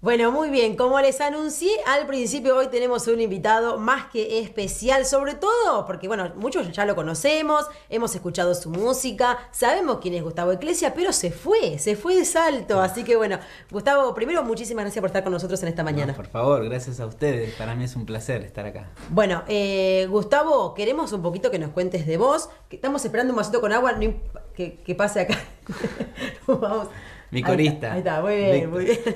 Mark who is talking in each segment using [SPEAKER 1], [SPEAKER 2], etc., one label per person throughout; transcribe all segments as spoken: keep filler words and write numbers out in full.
[SPEAKER 1] Bueno, muy bien, como les anuncié al principio, hoy tenemos un invitado más que especial, sobre todo porque, bueno, muchos ya lo conocemos, hemos escuchado su música, sabemos quién es Gustavo Ecclesia, pero se fue, se fue de Salto, así que bueno, Gustavo, primero muchísimas gracias por estar con nosotros en esta mañana.
[SPEAKER 2] No, por favor, gracias a ustedes, para mí es un placer estar acá.
[SPEAKER 1] Bueno, eh, Gustavo, queremos un poquito que nos cuentes de vos, que estamos esperando un vasito con agua, no imp- que, que pase acá. Vamos.
[SPEAKER 2] Mi corista.
[SPEAKER 1] Ahí está, ahí está, muy bien,
[SPEAKER 2] Víctor.
[SPEAKER 1] muy bien.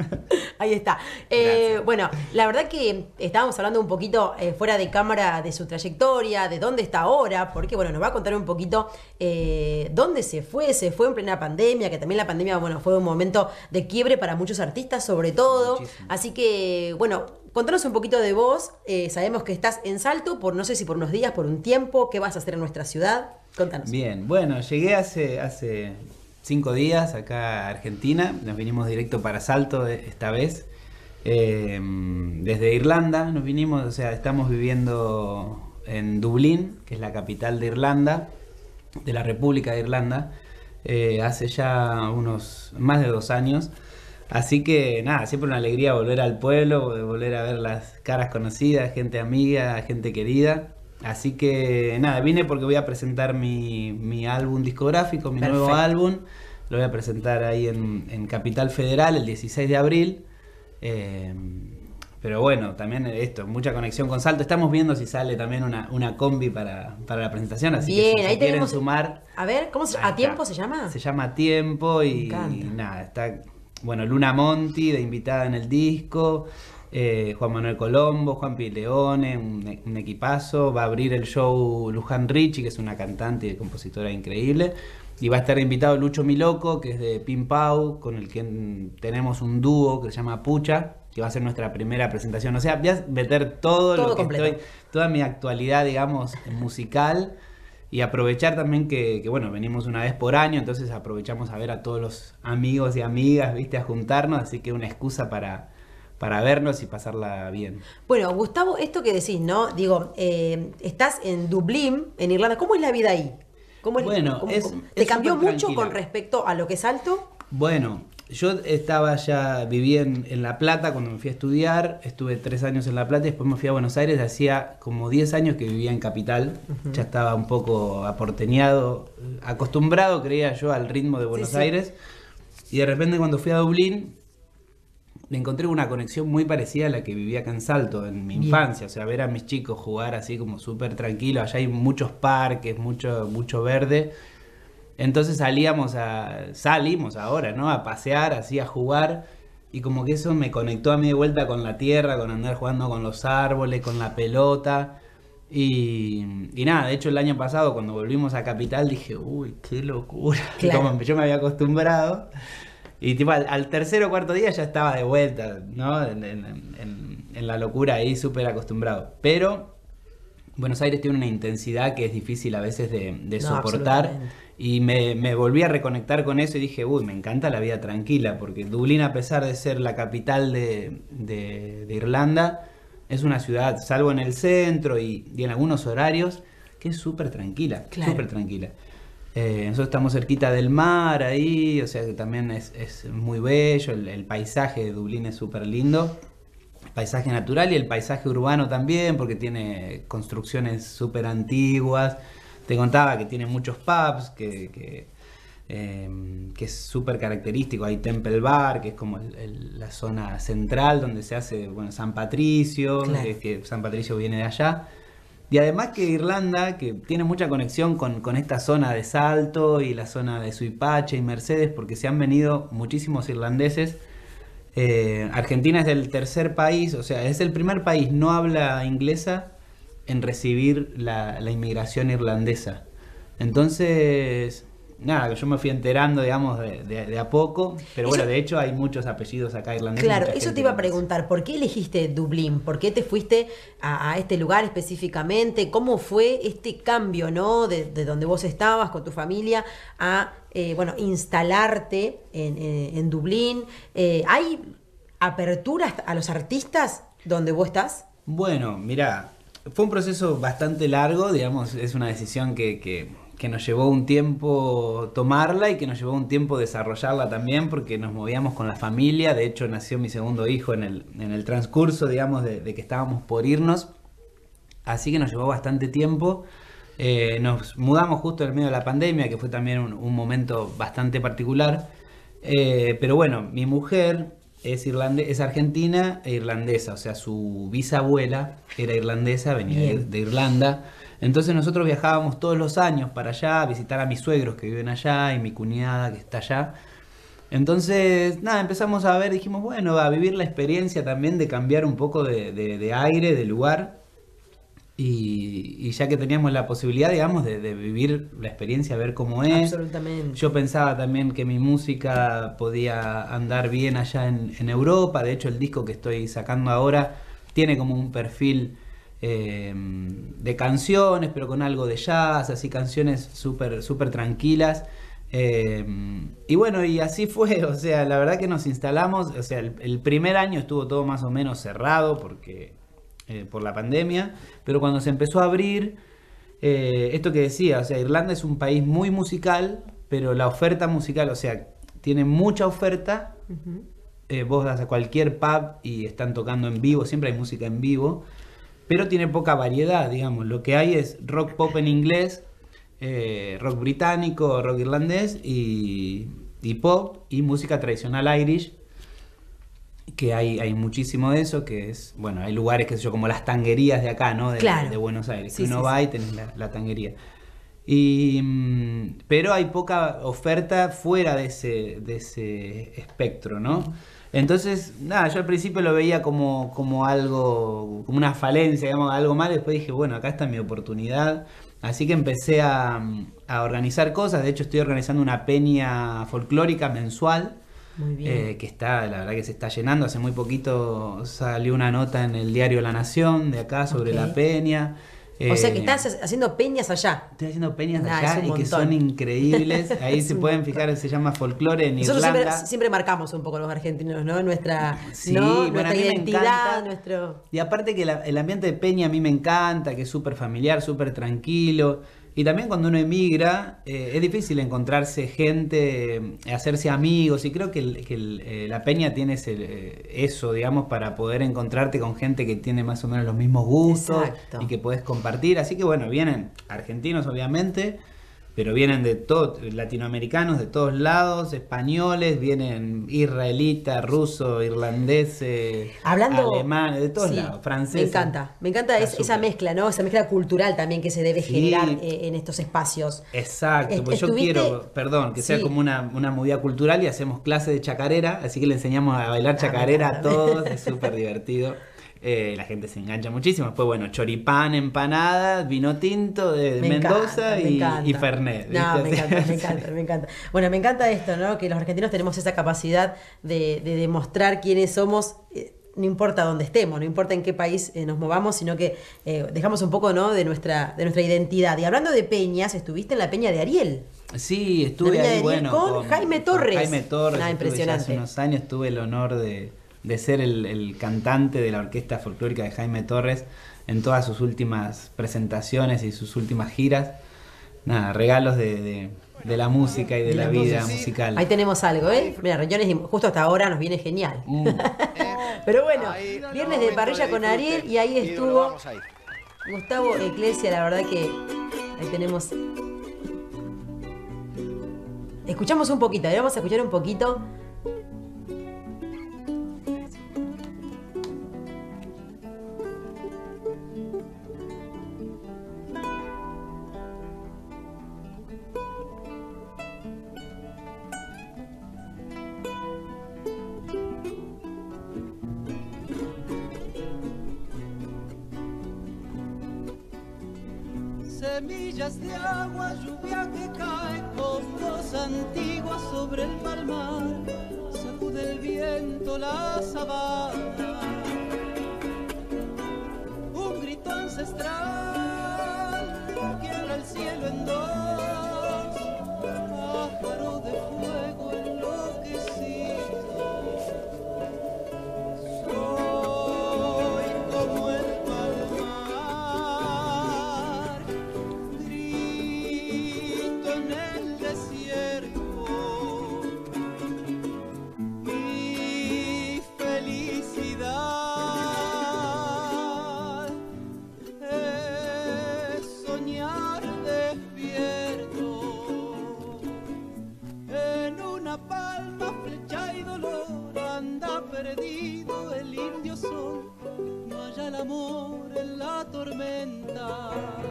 [SPEAKER 1] Ahí está. Eh, bueno, la verdad que estábamos hablando un poquito eh, fuera de cámara de su trayectoria, de dónde está ahora, porque bueno, nos va a contar un poquito eh, dónde se fue, se fue en plena pandemia, que también la pandemia, bueno, fue un momento de quiebre para muchos artistas, sobre todo.
[SPEAKER 2] Muchísimo.
[SPEAKER 1] Así que, bueno, contanos un poquito de vos. Eh, sabemos que estás en Salto, por no sé si por unos días, por un tiempo, ¿qué vas a hacer en nuestra ciudad? Contanos.
[SPEAKER 2] Bien, bueno, llegué hace, hace cinco días acá a Argentina, nos vinimos directo para Salto eh, esta vez. Eh, desde Irlanda nos vinimos, o sea, estamos viviendo en Dublín, que es la capital de Irlanda, de la República de Irlanda, eh, hace ya unos más de dos años. Así que nada, siempre una alegría volver al pueblo, volver a ver las caras conocidas, gente amiga, gente querida. Así que nada, vine porque voy a presentar mi, mi álbum discográfico, mi
[SPEAKER 1] Perfecto.
[SPEAKER 2] nuevo álbum. Lo voy a presentar ahí en, en Capital Federal el dieciséis de abril. Eh, pero bueno, también esto, mucha conexión con Salto. Estamos viendo si sale también una, una combi para, para la presentación. Así
[SPEAKER 1] Bien,
[SPEAKER 2] que si
[SPEAKER 1] ahí
[SPEAKER 2] se quieren
[SPEAKER 1] tenemos-
[SPEAKER 2] sumar.
[SPEAKER 1] A ver, ¿cómo se
[SPEAKER 2] ahí
[SPEAKER 1] ¿A
[SPEAKER 2] está.
[SPEAKER 1] tiempo se llama?
[SPEAKER 2] Se llama Tiempo
[SPEAKER 1] Me
[SPEAKER 2] y,
[SPEAKER 1] encanta.
[SPEAKER 2] y nada, está, bueno, Luna Monti de invitada en el disco, eh, Juan Manuel Colombo, Juan Leone, un, e- un equipazo. Va a abrir el show Luján Ricci, que es una cantante y compositora increíble. Y va a estar invitado Lucho Miloco, que es de Pim Pau, con el que mm, tenemos un dúo que se llama Pucha, que va a ser nuestra primera presentación. O sea, voy a meter todo,
[SPEAKER 1] Todo
[SPEAKER 2] lo que
[SPEAKER 1] completo.
[SPEAKER 2] estoy, toda mi actualidad, digamos, musical. Y aprovechar también que, que, bueno, venimos una vez por año, entonces aprovechamos a ver a todos los amigos y amigas, viste, a juntarnos, así que una excusa para, para vernos y pasarla bien.
[SPEAKER 1] Bueno, Gustavo, esto que decís, ¿no? Digo, eh, estás en Dublín, en Irlanda. ¿Cómo es la vida ahí? ¿Cómo es-
[SPEAKER 2] Bueno,
[SPEAKER 1] cómo-
[SPEAKER 2] es-
[SPEAKER 1] cómo- ¿Te
[SPEAKER 2] es
[SPEAKER 1] cambió
[SPEAKER 2] súper
[SPEAKER 1] mucho
[SPEAKER 2] tranquila.
[SPEAKER 1] con respecto a lo que es Salto?
[SPEAKER 2] Bueno, yo estaba ya, viví en, en La Plata cuando me fui a estudiar, estuve tres años en La Plata y después me fui a Buenos Aires, hacía como diez años que vivía en Capital, ya estaba un poco aporteñado, acostumbrado, creía yo, al ritmo de Buenos
[SPEAKER 1] sí.
[SPEAKER 2] Aires, y de repente cuando fui a Dublín, me encontré una conexión muy parecida a la que vivía acá en Salto, en mi
[SPEAKER 1] Bien.
[SPEAKER 2] infancia, o sea, ver a mis chicos jugar así como súper tranquilo, allá hay muchos parques, mucho, mucho verde. Entonces salíamos a, salimos ahora, ¿no? A pasear, así a jugar. Y como que eso me conectó a mí de vuelta con la tierra, con andar jugando con los árboles, con la pelota. Y, y nada, de hecho el año pasado cuando volvimos a Capital dije, uy, qué locura.
[SPEAKER 1] Claro.
[SPEAKER 2] Como yo me había acostumbrado. Y tipo al, al tercer o cuarto día ya estaba de vuelta, ¿no? En, en- en- en la locura ahí, súper acostumbrado. Pero Buenos Aires tiene una intensidad que es difícil a veces de, de
[SPEAKER 1] No,
[SPEAKER 2] soportar.
[SPEAKER 1] absolutamente.
[SPEAKER 2] Y me, me volví a reconectar con eso y dije, uy, me encanta la vida tranquila, porque Dublín, a pesar de ser la capital de, de- de Irlanda, es una ciudad, salvo en el centro y, y en algunos horarios, que es súper tranquila,
[SPEAKER 1] Claro.
[SPEAKER 2] súper tranquila. Eh, nosotros estamos cerquita del mar ahí, o sea que también es, es muy bello, el, el paisaje de Dublín es súper lindo. El paisaje natural y el paisaje urbano también, porque tiene construcciones súper antiguas. Te contaba que tiene muchos pubs, que, que, eh, que es súper característico. Hay Temple Bar, que es como el- el- la zona central donde se hace, bueno, San Patricio,
[SPEAKER 1] Claro.
[SPEAKER 2] eh, que San Patricio viene de allá. Y además que Irlanda, que tiene mucha conexión con, con esta zona de Salto y la zona de Suipacha y Mercedes, porque se han venido muchísimos irlandeses. Eh, Argentina es el tercer país, o sea, es el primer país no habla inglesa en recibir la, la inmigración irlandesa. Entonces, nada, que yo me fui enterando, digamos, de, de- de a poco, pero
[SPEAKER 1] Eso-
[SPEAKER 2] bueno, de hecho hay muchos apellidos acá irlandeses.
[SPEAKER 1] Claro,
[SPEAKER 2] mucha
[SPEAKER 1] eso
[SPEAKER 2] gente
[SPEAKER 1] te iba a
[SPEAKER 2] irlandesa.
[SPEAKER 1] preguntar, ¿por qué elegiste Dublín? ¿Por qué te fuiste a, a este lugar específicamente? ¿Cómo fue este cambio, ¿no? De, de donde vos estabas con tu familia a, eh, bueno, instalarte en, en- en Dublín. Eh, ¿hay aperturas a los artistas donde vos estás?
[SPEAKER 2] Bueno, mira, fue un proceso bastante largo, digamos, es una decisión que, que, que nos llevó un tiempo tomarla y que nos llevó un tiempo desarrollarla también, porque nos movíamos con la familia. De hecho, nació mi segundo hijo en el, en el transcurso, digamos, de, de que estábamos por irnos. Así que nos llevó bastante tiempo. Eh, nos mudamos justo en el medio de la pandemia, que fue también un, un momento bastante particular. Eh, pero bueno, mi mujer es, irlande es argentina e irlandesa, o sea, su bisabuela era irlandesa, venía de, de Irlanda. Entonces nosotros viajábamos todos los años para allá a visitar a mis suegros que viven allá y mi cuñada que está allá. Entonces, nada, empezamos a ver, dijimos, bueno, a vivir la experiencia también de cambiar un poco de, de, de aire, de lugar. Y, y ya que teníamos la posibilidad, digamos, de, de vivir la experiencia, ver cómo es.
[SPEAKER 1] Absolutamente.
[SPEAKER 2] Yo pensaba también que mi música podía andar bien allá en, en Europa. De hecho, el disco que estoy sacando ahora tiene como un perfil eh, de canciones, pero con algo de jazz, así canciones súper súper tranquilas. Eh, y bueno, y así fue, o sea, la verdad que nos instalamos, o sea, el, el primer año estuvo todo más o menos cerrado porque eh, por la pandemia, pero cuando se empezó a abrir, eh, esto que decía, o sea, Irlanda es un país muy musical, pero la oferta musical, o sea, tiene mucha oferta. Uh-huh. eh, vos vas a cualquier pub y están tocando en vivo, siempre hay música en vivo, pero tiene poca variedad, digamos. Lo que hay es rock pop en inglés, eh, rock británico, rock irlandés y, y pop y música tradicional irish, que hay, hay muchísimo de eso, que es, bueno, hay lugares, qué sé yo, como las tanguerías de acá, ¿no? De,
[SPEAKER 1] claro.
[SPEAKER 2] de Buenos Aires.
[SPEAKER 1] Sí,
[SPEAKER 2] uno
[SPEAKER 1] sí,
[SPEAKER 2] va
[SPEAKER 1] sí.
[SPEAKER 2] y tenés la, la tanguería. Y, pero hay poca oferta fuera de ese, de ese espectro, ¿no? Entonces, nada, yo al principio lo veía como, como algo, como una falencia, digamos, algo mal. Después dije, bueno, acá está mi oportunidad. Así que empecé a, a organizar cosas. De hecho, estoy organizando una peña folclórica mensual.
[SPEAKER 1] Muy bien.
[SPEAKER 2] Eh, que está, la verdad que se está llenando. Hace muy poquito salió una nota en el diario La Nación de acá sobre okay. la peña.
[SPEAKER 1] O sea que estás haciendo peñas allá.
[SPEAKER 2] Estoy haciendo peñas
[SPEAKER 1] nah,
[SPEAKER 2] allá y que son increíbles. Ahí se pueden fijar, se llama folclore en
[SPEAKER 1] Nosotros
[SPEAKER 2] Irlanda.
[SPEAKER 1] Siempre, siempre marcamos un poco los argentinos, ¿no? Nuestra,
[SPEAKER 2] sí,
[SPEAKER 1] ¿no?
[SPEAKER 2] Bueno,
[SPEAKER 1] nuestra identidad, nuestro...
[SPEAKER 2] Y aparte que la, el ambiente de peña a mí me encanta, que es súper familiar, súper tranquilo. Y también cuando uno emigra, eh, es difícil encontrarse gente, eh, hacerse amigos, y creo que, el, que el, eh, la peña tiene ese, eh, eso, digamos, para poder encontrarte con gente que tiene más o menos los mismos gustos. Exacto. Y que podés compartir. Así que bueno, vienen argentinos obviamente, pero vienen de todos, latinoamericanos de todos lados, españoles, vienen israelitas, rusos, irlandeses,
[SPEAKER 1] Hablando,
[SPEAKER 2] alemanes, de todos
[SPEAKER 1] sí,
[SPEAKER 2] lados, franceses.
[SPEAKER 1] Me encanta, me encanta es, esa mezcla, ¿no? Esa mezcla cultural también que se debe sí. generar eh, en estos espacios.
[SPEAKER 2] Exacto, pues yo quiero, perdón, que sí. sea como una, una movida cultural y hacemos clases de chacarera, así que le enseñamos a bailar chacarera ah, a todos, es súper divertido. Eh, la gente se engancha muchísimo. Después, bueno, choripán, empanadas, vino tinto de me Mendoza encanta, y, y Fernet.
[SPEAKER 1] No, me encanta, me encanta, me encanta. Bueno, me encanta esto, ¿no? Que los argentinos tenemos esa capacidad de, de demostrar quiénes somos. Eh, no importa dónde estemos, no importa en qué país eh, nos movamos, sino que eh, dejamos un poco, ¿no? de nuestra de nuestra identidad. Y hablando de peñas, estuviste en la peña de Ariel.
[SPEAKER 2] Sí, estuve ahí, bueno,
[SPEAKER 1] con, con Jaime Torres.
[SPEAKER 2] Con Jaime Torres.
[SPEAKER 1] Ah, impresionante.
[SPEAKER 2] Hace unos años tuve el honor de de ser el, el cantante de la orquesta folclórica de Jaime Torres en todas sus últimas presentaciones y sus últimas giras. Nada, regalos de, de, de la música y de la vida musical.
[SPEAKER 1] Ahí tenemos algo, ¿eh? Mira, Riñones justo hasta ahora nos viene genial. Mm. Pero bueno, viernes de parrilla con Ariel y ahí estuvo Gustavo Eclesia, la verdad que ahí tenemos... Escuchamos un poquito, ahí vamos a escuchar un poquito...
[SPEAKER 3] Semillas de agua, lluvia que cae con voz antigua sobre el palmar, sacude el viento la sabana, un grito ancestral quiebra el cielo en dos, pájaro de fuego enloquecido. Soy como el palmar, perdido el indio sol, no haya el amor en la tormenta.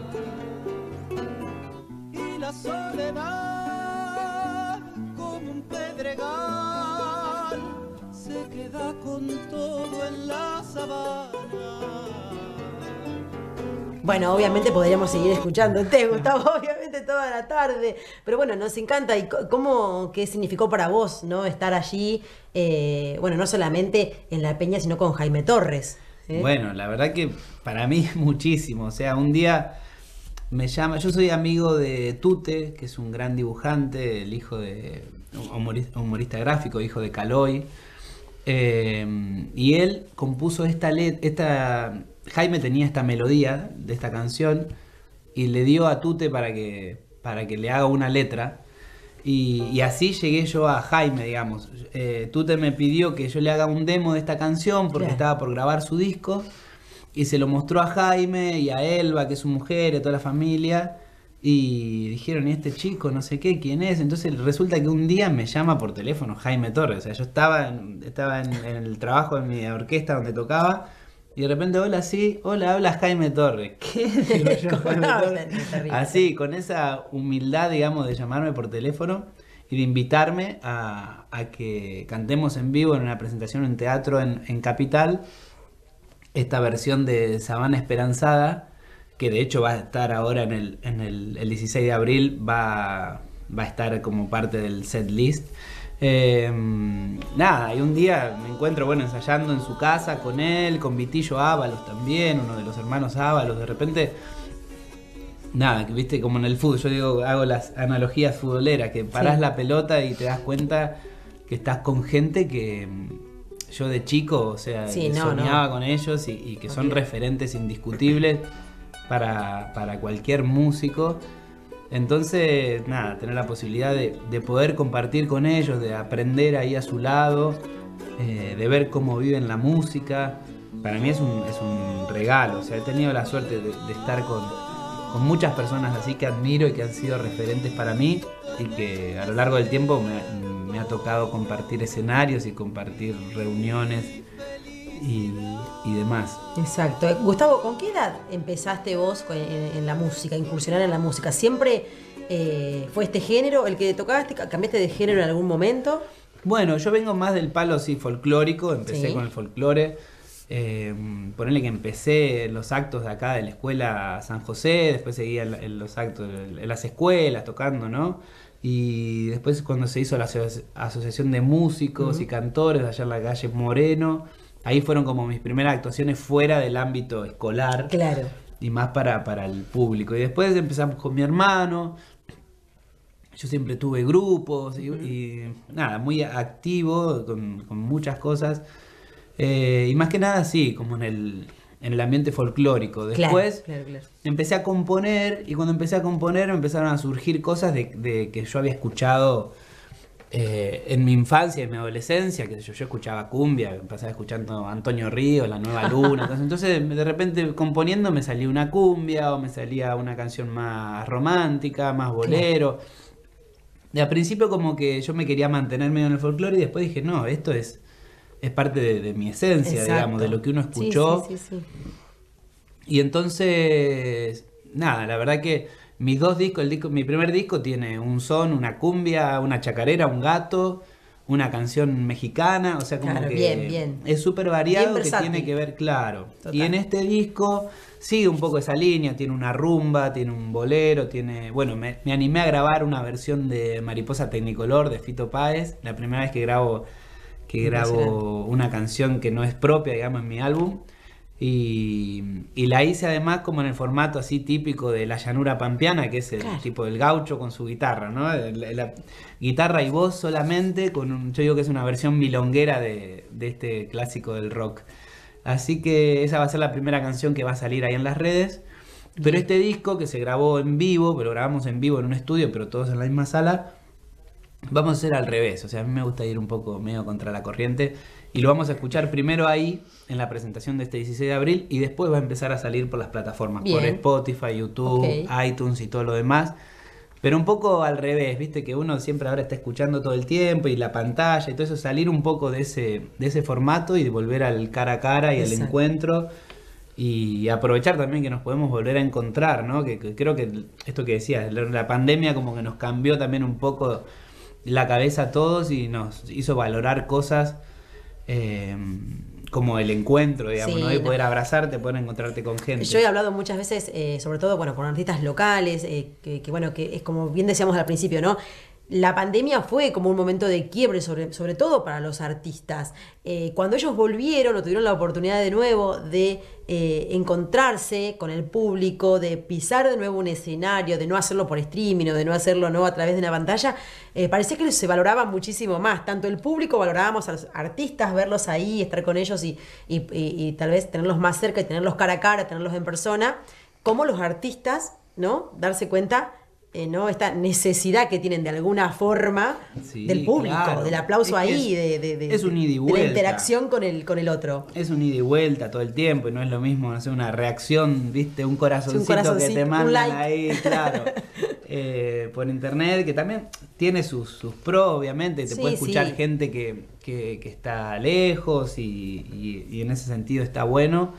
[SPEAKER 3] Y la soledad, como un pedregal, se queda con todo en la sabana.
[SPEAKER 1] Bueno, obviamente podríamos seguir escuchándote, Gustavo, obviamente toda la tarde, pero bueno, nos encanta. ¿Y cómo, qué significó para vos, no, estar allí, eh, bueno, no solamente en La Peña, sino con Jaime Torres? ¿eh?
[SPEAKER 2] Bueno, la verdad que para mí muchísimo, o sea, un día me llama, yo soy amigo de Tute, que es un gran dibujante, el hijo de, humorista, humorista gráfico, hijo de Caloi, eh, y él compuso esta letra, esta... Jaime tenía esta melodía de esta canción y le dio a Tute para que, para que le haga una letra. Y, y así llegué yo a Jaime, digamos. Eh, Tute me pidió que yo le haga un demo de esta canción porque
[SPEAKER 1] Claro.
[SPEAKER 2] estaba por grabar su disco. Y se lo mostró a Jaime y a Elba, que es su mujer, y a toda la familia. Y dijeron, ¿y este chico? No sé qué, ¿quién es? Entonces resulta que un día me llama por teléfono Jaime Torres. O sea, yo estaba en, estaba en, en el trabajo de mi orquesta donde tocaba. Y de repente, hola, sí, hola, habla Jaime Torres. ¿Qué? Digo yo,
[SPEAKER 1] ¿Cómo
[SPEAKER 2] Jaime
[SPEAKER 1] hablan?
[SPEAKER 2] Torres.
[SPEAKER 1] Terrible.
[SPEAKER 2] Así, con esa humildad, digamos, de llamarme por teléfono y de invitarme a, a que cantemos en vivo en una presentación en teatro en, en Capital, esta versión de Sabana Esperanzada, que de hecho va a estar ahora en el, en el, el dieciséis de abril, va, va a estar como parte del set list. Eh, nada, y un día me encuentro, bueno, ensayando en su casa con él, con Vitillo Ábalos también, uno de los hermanos Ábalos. De repente, nada, que viste como en el fútbol, yo digo, hago las analogías futboleras, que parás
[SPEAKER 1] Sí.
[SPEAKER 2] la pelota y te das cuenta que estás con gente que yo de chico, o sea,
[SPEAKER 1] Sí,
[SPEAKER 2] que
[SPEAKER 1] no,
[SPEAKER 2] soñaba
[SPEAKER 1] no.
[SPEAKER 2] con ellos y, y que son
[SPEAKER 1] Olvídate.
[SPEAKER 2] referentes indiscutibles para, para cualquier músico. Entonces, nada, tener la posibilidad de, de poder compartir con ellos, de aprender ahí a su lado, eh, de ver cómo viven la música, para mí es un, es un regalo. O sea, he tenido la suerte de, de estar con, con muchas personas así que admiro y que han sido referentes para mí y que a lo largo del tiempo me, me ha tocado compartir escenarios y compartir reuniones y, y demás.
[SPEAKER 1] Exacto. Eh, Gustavo, ¿con qué edad empezaste vos con- en, en la música, a incursionar en la música? ¿Siempre eh, fue este género el que tocaste? ¿Cambiaste de género en algún momento?
[SPEAKER 2] Bueno, yo vengo más del palo sí folclórico, empecé
[SPEAKER 1] Sí.
[SPEAKER 2] con el folclore. Eh, ponerle que empecé en los actos de acá de la escuela San José, después seguía en, en los actos en las escuelas tocando, ¿no? Y después cuando se hizo la aso- asociación de músicos
[SPEAKER 1] Ujú.
[SPEAKER 2] y cantores allá en la calle Moreno, ahí fueron como mis primeras actuaciones fuera del ámbito escolar
[SPEAKER 1] Claro.
[SPEAKER 2] y más para, para el público. Y después empezamos con mi hermano. Yo siempre tuve grupos y, y nada, muy activo con, con muchas cosas. Eh, y más que nada, sí, como en el, en el ambiente folclórico. Después
[SPEAKER 1] Claro, claro, claro.
[SPEAKER 2] empecé a componer y cuando empecé a componer me empezaron a surgir cosas de, de que yo había escuchado eh, en mi infancia, en mi adolescencia, que yo, yo escuchaba cumbia, empezaba escuchando Antonio Ríos, La Nueva Luna. Entonces, entonces de repente componiendo me salía una cumbia o me salía una canción más romántica, más bolero. De al principio como que yo me quería mantener medio en el folclore y después dije, no, esto es, es parte de, de mi esencia,
[SPEAKER 1] Exacto.
[SPEAKER 2] digamos, de lo que uno
[SPEAKER 1] Sí,
[SPEAKER 2] escuchó.
[SPEAKER 1] Sí, sí, sí.
[SPEAKER 2] Y entonces, nada, la verdad que mis dos discos, el disco, mi primer disco tiene un son, una cumbia, una chacarera, un gato, una canción mexicana, o sea, como
[SPEAKER 1] Claro,
[SPEAKER 2] que
[SPEAKER 1] bien, bien.
[SPEAKER 2] es súper variado,
[SPEAKER 1] Bien
[SPEAKER 2] que
[SPEAKER 1] versátil.
[SPEAKER 2] tiene que ver, claro.
[SPEAKER 1] Total.
[SPEAKER 2] Y en este disco sigue un poco esa línea, tiene una rumba, tiene un bolero, tiene, bueno, me, me animé a grabar una versión de Mariposa Tecnicolor de Fito Páez, la primera vez que grabo que grabo una canción que no es propia, digamos, en mi álbum. Y, y la hice además como en el formato así típico de la llanura pampeana, que es el
[SPEAKER 1] Claro.
[SPEAKER 2] tipo del gaucho con su guitarra, ¿no? La, la guitarra y voz solamente, con un, yo digo que es una versión milonguera de, de este clásico del rock. Así que esa va a ser la primera canción que va a salir ahí en las redes. Pero este disco que se grabó en vivo, pero grabamos en vivo en un estudio, pero todos en la misma sala, vamos a hacer al revés. O sea, a mí me gusta ir un poco medio contra la corriente. Y lo vamos a escuchar primero ahí, en la presentación de este dieciséis de abril, y después va a empezar a salir por las plataformas,
[SPEAKER 1] Bien.
[SPEAKER 2] por Spotify, YouTube,
[SPEAKER 1] Ok.
[SPEAKER 2] iTunes y todo lo demás. Pero un poco al revés, viste que uno siempre ahora está escuchando todo el tiempo y la pantalla y todo eso, salir un poco de ese, de ese formato y volver al cara a cara y
[SPEAKER 1] Exacto.
[SPEAKER 2] al encuentro y aprovechar también que nos podemos volver a encontrar, ¿no? Que, que creo que esto que decías, la, la pandemia como que nos cambió también un poco la cabeza a todos y nos hizo valorar cosas eh, como el encuentro, digamos,
[SPEAKER 1] Sí,
[SPEAKER 2] ¿no? Y
[SPEAKER 1] no.
[SPEAKER 2] poder abrazarte, poder encontrarte con gente.
[SPEAKER 1] Yo he hablado muchas veces, eh, sobre todo, bueno, con artistas locales, eh, que, que, bueno, que es como bien decíamos al principio, ¿no? La pandemia fue como un momento de quiebre, sobre, sobre todo para los artistas. Eh, cuando ellos volvieron o tuvieron la oportunidad de nuevo de eh, encontrarse con el público, de pisar de nuevo un escenario, de no hacerlo por streaming o de no hacerlo no a través de una pantalla, eh, parecía que se valoraba muchísimo más. Tanto el público valorábamos a los artistas, verlos ahí, estar con ellos y, y, y, y tal vez tenerlos más cerca y tenerlos cara a cara, tenerlos en persona, como los artistas, ¿no? Darse cuenta... Eh, ¿no? Esta necesidad que tienen de alguna forma
[SPEAKER 2] Sí,
[SPEAKER 1] del público,
[SPEAKER 2] claro.
[SPEAKER 1] del aplauso
[SPEAKER 2] Es que
[SPEAKER 1] ahí,
[SPEAKER 2] es-
[SPEAKER 1] de, de, de-
[SPEAKER 2] es un ida y
[SPEAKER 1] de la
[SPEAKER 2] vuelta.
[SPEAKER 1] interacción con el, con el otro.
[SPEAKER 2] Es un ida y vuelta todo el tiempo y no es lo mismo hacer una reacción, viste, un corazoncito,
[SPEAKER 1] corazoncito,
[SPEAKER 2] que te
[SPEAKER 1] un
[SPEAKER 2] mandan
[SPEAKER 1] like.
[SPEAKER 2] ahí, claro, eh, por internet, que también tiene sus, sus pros, obviamente, te
[SPEAKER 1] Sí,
[SPEAKER 2] puede escuchar
[SPEAKER 1] sí.
[SPEAKER 2] gente que, que, que está lejos y, y- y en ese sentido está bueno.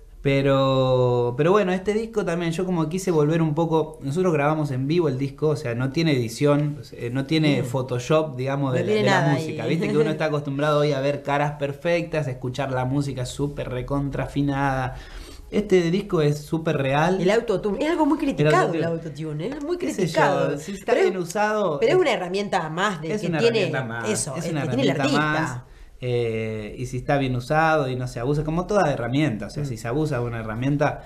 [SPEAKER 2] Pero, pero bueno, este disco también, yo como quise volver un poco, nosotros grabamos en vivo el disco, o sea, no tiene edición, o sea, no tiene
[SPEAKER 1] Bien.
[SPEAKER 2] Photoshop, digamos, de,
[SPEAKER 1] No
[SPEAKER 2] la,
[SPEAKER 1] tiene
[SPEAKER 2] de la
[SPEAKER 1] nada
[SPEAKER 2] música,
[SPEAKER 1] ahí.
[SPEAKER 2] viste que uno está acostumbrado hoy a ver caras perfectas, a escuchar la música súper recontra afinada. Este disco es súper real.
[SPEAKER 1] El autotune, es algo muy criticado el
[SPEAKER 2] autotune.
[SPEAKER 1] autotune, es muy
[SPEAKER 2] ¿Qué sé
[SPEAKER 1] criticado.
[SPEAKER 2] yo? Si está
[SPEAKER 1] pero,
[SPEAKER 2] bien usado,
[SPEAKER 1] pero es
[SPEAKER 2] es-
[SPEAKER 1] una herramienta más de
[SPEAKER 2] es
[SPEAKER 1] que
[SPEAKER 2] una
[SPEAKER 1] tiene
[SPEAKER 2] herramienta más,
[SPEAKER 1] eso,
[SPEAKER 2] es
[SPEAKER 1] eh,
[SPEAKER 2] una
[SPEAKER 1] que tiene el
[SPEAKER 2] herramienta
[SPEAKER 1] artista.
[SPEAKER 2] más. Eh, y si está bien usado y no se abusa, como toda herramienta, o sea,
[SPEAKER 1] Mm.
[SPEAKER 2] si se abusa de una herramienta,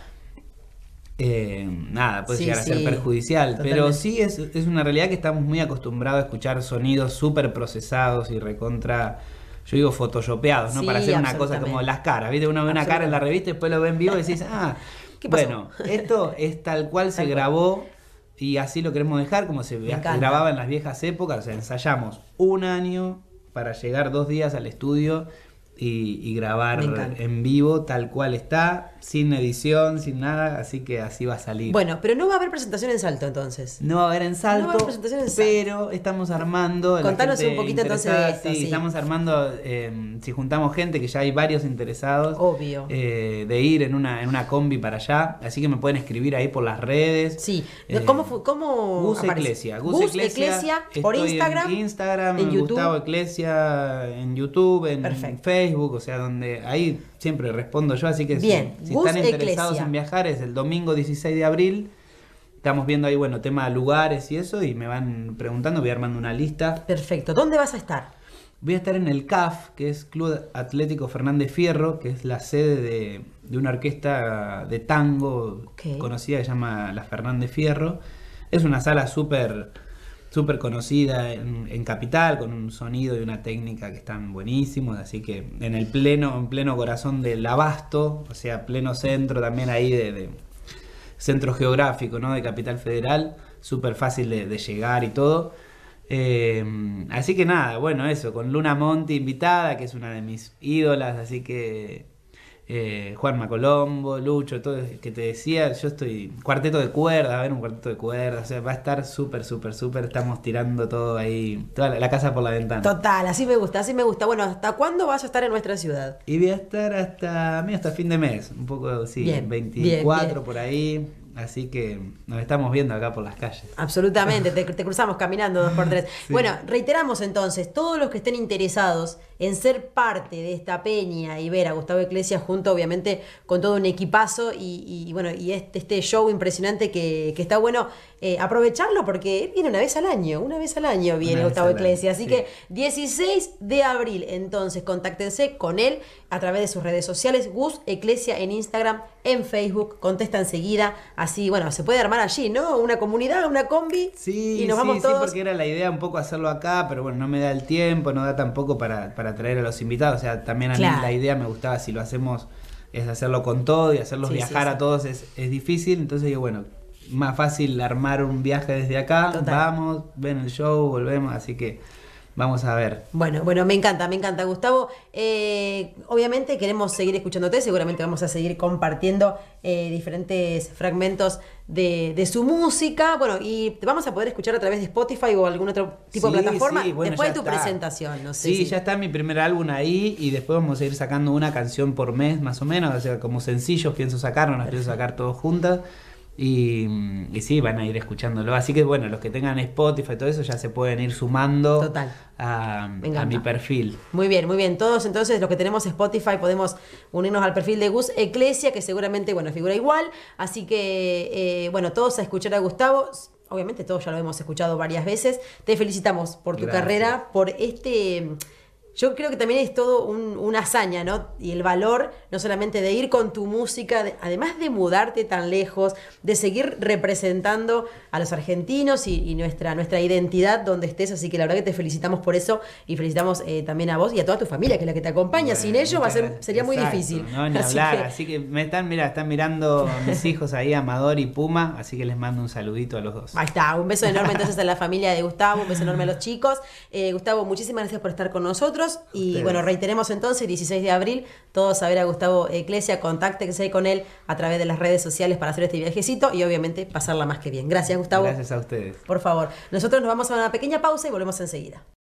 [SPEAKER 2] eh, nada, puede
[SPEAKER 1] Sí,
[SPEAKER 2] llegar a ser
[SPEAKER 1] sí,
[SPEAKER 2] perjudicial. Pero
[SPEAKER 1] totalmente.
[SPEAKER 2] sí es, es una realidad que estamos muy acostumbrados a escuchar sonidos súper procesados y recontra, yo digo photoshopeados, ¿no?
[SPEAKER 1] Sí,
[SPEAKER 2] Para hacer una cosa
[SPEAKER 1] absolutamente.
[SPEAKER 2] como las caras, ¿viste? Uno ve una cara en la revista y después lo ve en vivo y decís, ah,
[SPEAKER 1] ¿Qué pasó?
[SPEAKER 2] bueno, esto es tal cual se
[SPEAKER 1] Tal cual.
[SPEAKER 2] grabó. Y así lo queremos dejar, como se
[SPEAKER 1] Me encanta.
[SPEAKER 2] grababa en las viejas épocas. O sea, ensayamos un año para llegar dos días al estudio y, y
[SPEAKER 1] Me
[SPEAKER 2] grabar
[SPEAKER 1] encanta.
[SPEAKER 2] en vivo, tal cual está, sin edición, sin nada. Así que así va a salir.
[SPEAKER 1] Bueno, pero no va a haber presentación en Salto entonces.
[SPEAKER 2] No va a haber en Salto,
[SPEAKER 1] No va a haber presentación en Salto.
[SPEAKER 2] pero estamos armando. la
[SPEAKER 1] Contanos
[SPEAKER 2] gente
[SPEAKER 1] un poquito entonces de
[SPEAKER 2] interesada,
[SPEAKER 1] esto,
[SPEAKER 2] sí,
[SPEAKER 1] sí.
[SPEAKER 2] estamos armando, eh, si juntamos gente, que ya hay varios interesados.
[SPEAKER 1] Obvio.
[SPEAKER 2] eh, de ir en una, en una combi para allá. Así que me pueden escribir ahí por las redes.
[SPEAKER 1] Sí.
[SPEAKER 2] Eh,
[SPEAKER 1] ¿Cómo, fu- cómo
[SPEAKER 2] Gus
[SPEAKER 1] aparece?
[SPEAKER 2] Eclesia. Gus,
[SPEAKER 1] Gus
[SPEAKER 2] Eclesia.
[SPEAKER 1] Eclesia por
[SPEAKER 2] Estoy
[SPEAKER 1] Instagram.
[SPEAKER 2] En Instagram,
[SPEAKER 1] en
[SPEAKER 2] en
[SPEAKER 1] YouTube.
[SPEAKER 2] Gustavo Eclesia, en YouTube, en
[SPEAKER 1] Perfecto.
[SPEAKER 2] Facebook, o sea, donde ahí siempre respondo yo. Así que si-
[SPEAKER 1] Bien,
[SPEAKER 2] si,
[SPEAKER 1] Gus
[SPEAKER 2] están interesados
[SPEAKER 1] Eclesia.
[SPEAKER 2] en viajar, es el domingo dieciséis de abril. Estamos viendo ahí, bueno, tema de lugares y eso, y me van preguntando, voy armando una lista.
[SPEAKER 1] Perfecto. ¿Dónde vas a estar?
[SPEAKER 2] Voy a estar en el C A F, que es Club Atlético Fernández Fierro, que es la sede de, de una orquesta de tango
[SPEAKER 1] Ok.
[SPEAKER 2] conocida que se llama La Fernández Fierro. Es una sala súper súper conocida en, en Capital, con un sonido y una técnica que están buenísimos, así que en el pleno, en pleno corazón del Abasto, o sea, pleno centro también ahí de, de centro geográfico, ¿no? De Capital Federal, súper fácil de, de llegar y todo. Eh, así que nada, bueno, eso, con Luna Monti invitada, que es una de mis ídolas, así que eh, Juanma Colombo, Lucho, todo que te decía, yo estoy, cuarteto de cuerdas, a ver un cuarteto de cuerdas, o sea, va a estar súper, súper, súper, estamos tirando todo ahí, toda la, la casa por la ventana.
[SPEAKER 1] Total, así me gusta, así me gusta. Bueno, ¿hasta cuándo vas a estar en nuestra ciudad?
[SPEAKER 2] Y voy a estar hasta, mira, hasta fin de mes, un poco, sí,
[SPEAKER 1] Bien,
[SPEAKER 2] veinticuatro
[SPEAKER 1] bien, bien.
[SPEAKER 2] por ahí, así que nos estamos viendo acá por las calles.
[SPEAKER 1] Absolutamente, te, te cruzamos caminando dos por tres.
[SPEAKER 2] Sí.
[SPEAKER 1] Bueno, reiteramos entonces, todos los que estén interesados en ser parte de esta peña y ver a Gustavo Eclesia junto, obviamente, con todo un equipazo y, y, bueno, y este, este show impresionante que, que está bueno eh, aprovecharlo porque viene una vez al año, una vez al año viene
[SPEAKER 2] Una vez
[SPEAKER 1] Gustavo
[SPEAKER 2] al año,
[SPEAKER 1] Eclesia. Así
[SPEAKER 2] sí.
[SPEAKER 1] que dieciséis de abril, entonces, contáctense con él a través de sus redes sociales, Gus Eclesia en Instagram, en Facebook, contesta enseguida, así, bueno, se puede armar allí, ¿no? Una comunidad, una combi,
[SPEAKER 2] Sí,
[SPEAKER 1] y nos
[SPEAKER 2] sí,
[SPEAKER 1] vamos
[SPEAKER 2] sí,
[SPEAKER 1] todos.
[SPEAKER 2] porque era la idea un poco hacerlo acá, pero bueno, no me da el tiempo, no da tampoco para, para traer a los invitados. O sea, también a
[SPEAKER 1] Claro.
[SPEAKER 2] mí la idea me gustaba, si lo hacemos, es hacerlo con todo y hacerlos
[SPEAKER 1] Sí,
[SPEAKER 2] viajar
[SPEAKER 1] sí, sí.
[SPEAKER 2] a todos es, es difícil. Entonces digo, bueno, más fácil armar un viaje desde acá,
[SPEAKER 1] Total.
[SPEAKER 2] vamos, ven el show, volvemos, así que Vamos a ver.
[SPEAKER 1] Bueno, bueno, me encanta, me encanta, Gustavo. Eh, obviamente queremos seguir escuchándote, seguramente vamos a seguir compartiendo eh, diferentes fragmentos de, de su música. Bueno, y te vamos a poder escuchar a través de Spotify o algún otro tipo
[SPEAKER 2] Sí,
[SPEAKER 1] de plataforma
[SPEAKER 2] sí, bueno,
[SPEAKER 1] después
[SPEAKER 2] ya
[SPEAKER 1] de tu
[SPEAKER 2] está.
[SPEAKER 1] presentación. No sé
[SPEAKER 2] Sí,
[SPEAKER 1] si-
[SPEAKER 2] ya está mi primer álbum ahí y después vamos a ir sacando una canción por mes más o menos, o sea, como sencillos pienso sacar, no las pienso sacar todas juntas. Y, y sí, van a ir escuchándolo. Así que bueno, los que tengan Spotify y todo eso ya se pueden ir sumando
[SPEAKER 1] Total.
[SPEAKER 2] a,
[SPEAKER 1] Me
[SPEAKER 2] a
[SPEAKER 1] encanta.
[SPEAKER 2] mi perfil.
[SPEAKER 1] Muy bien, muy bien. Todos entonces los que tenemos Spotify podemos unirnos al perfil de Gus Eclesia, que seguramente, bueno, figura igual. Así que, eh, bueno, todos a escuchar a Gustavo. Obviamente todos ya lo hemos escuchado varias veces. Te felicitamos por tu
[SPEAKER 2] Gracias.
[SPEAKER 1] carrera, por este... Yo creo que también es todo un- una hazaña, ¿no? Y el valor, no solamente de ir con tu música, de- además de mudarte tan lejos, de seguir representando a los argentinos y, y nuestra, nuestra identidad donde estés. Así que la verdad que te felicitamos por eso y felicitamos eh, también a vos y a toda tu familia, que es la que te acompaña.
[SPEAKER 2] Bueno,
[SPEAKER 1] Sin ellos va a
[SPEAKER 2] muchas
[SPEAKER 1] ser,
[SPEAKER 2] gracias.
[SPEAKER 1] sería muy
[SPEAKER 2] Exacto,
[SPEAKER 1] difícil.
[SPEAKER 2] No, ni
[SPEAKER 1] Así
[SPEAKER 2] hablar.
[SPEAKER 1] que-
[SPEAKER 2] Así que me están, mira, están mirando mis hijos ahí, Amador y Puma, así que les mando un saludito a los dos.
[SPEAKER 1] Ahí está, un beso enorme entonces a la familia de Gustavo, un beso enorme a los chicos. Eh, Gustavo, muchísimas gracias por estar con nosotros. Y
[SPEAKER 2] Ustedes.
[SPEAKER 1] bueno, reiteremos entonces, dieciséis de abril, todos a ver a Gustavo Eclesia, contáctense con él a través de las redes sociales para hacer este viajecito y obviamente pasarla más que bien. Gracias, Gustavo.
[SPEAKER 2] Gracias a ustedes.
[SPEAKER 1] Por favor. Nosotros nos vamos a una pequeña pausa y volvemos enseguida.